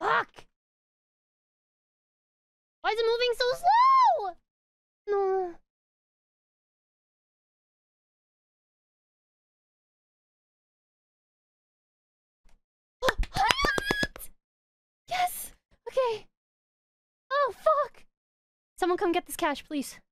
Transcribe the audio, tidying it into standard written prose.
Fuck! Why is it moving so slow? No. I got it! Yes! Okay. Oh, fuck! Someone come get this cash, please.